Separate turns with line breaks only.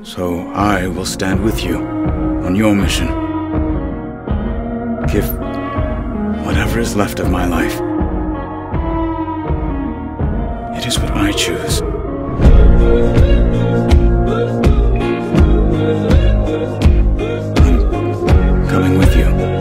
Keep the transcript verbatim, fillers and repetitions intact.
So I will stand with you on your mission. Give whatever is left of my life. It is what I choose. I'm coming with you.